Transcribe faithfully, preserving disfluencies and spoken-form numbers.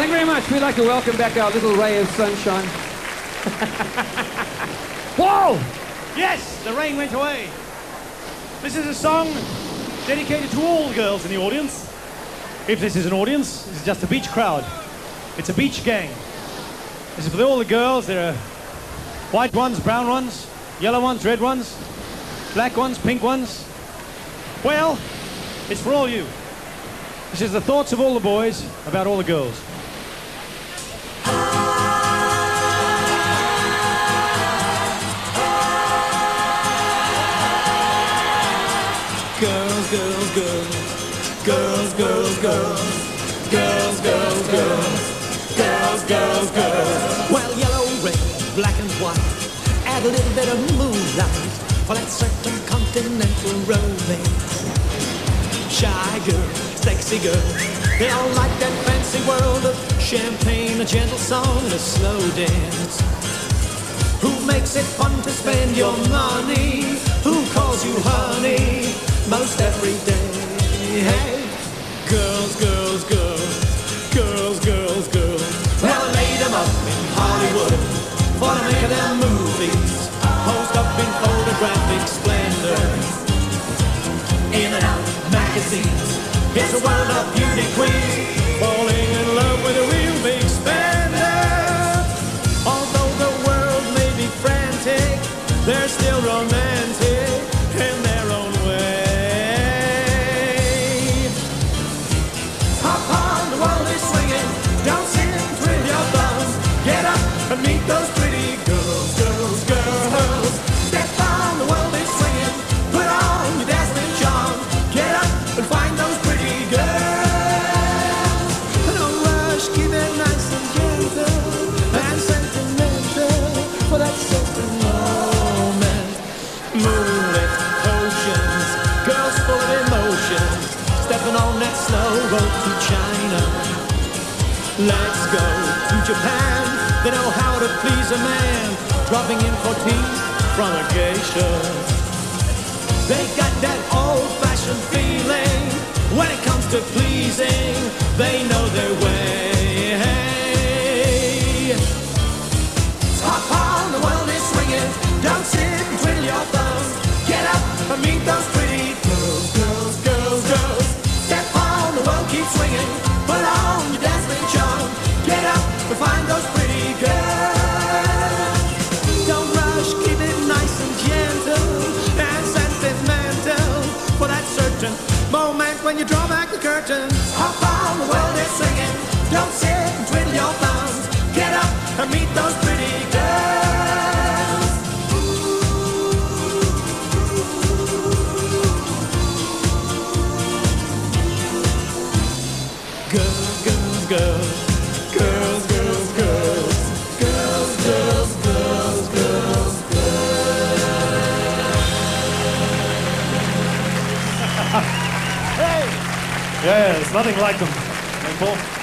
Thank you very much. We'd like to welcome back our little ray of sunshine. Whoa! Yes, the rain went away. This is a song dedicated to all the girls in the audience. If this is an audience, this is just a beach crowd. It's a beach gang. This is for all the girls. There are white ones, brown ones, yellow ones, red ones, black ones, pink ones. Well, it's for all you. This is the thoughts of all the boys about all the girls. Girls, girls, girls, girls, girls, girls, girls, girls, girls, girls, girls, girls. Well, yellow, red, black and white, add a little bit of moonlight for that certain continental romance. Shy girl, sexy girl, they all like that fancy world of champagne, a gentle song, and a slow dance. Who makes it fun to spend your money? Who calls you honey most every day? Hey, girls, girls, girls, girls, girls, girls. Well, I laid them up in Hollywood for the make of them movies, posed up in photographic splendor, in and out magazines. It's a world of beauty queens falling in love with a real big spender. Although the world may be frantic, they're still romantic in their own way. Hop on, the world is swinging, don't sit and twiddle your thumbs. Get up and meet those pretty girls, girls, girls. Step on, the world is swinging, put on your dazzling charm. Get up and find those pretty girls. No rush, keep it nice and gentle and sentimental for that certain moment. Moonlit oceans, girls full of emotions, stepping on that slow road to China. Let's go to Japan, they know how to please a man, dropping in for tea from a geisha. They got that old-fashioned feeling when it comes to pleasing, they know their way. Hey, hop on, the world is swinging, don't sit and twiddle your thumbs. Get up and meet those pretty girls, girls, girls, girls. Step on, the world keeps swinging, put on your dazzling charm. Get up and find those pretty girls. Don't rush, keep it nice and gentle and sentimental for that certain moment when you draw back the curtain. Hop on, the world is singing, don't sit and twiddle your thumbs. Get up and meet those pretty girls. Girls, girls, girls, girls, girls, girls, girls, girls, girls, girls, Hey! Yeah, there's nothing like them. Hey, Paul.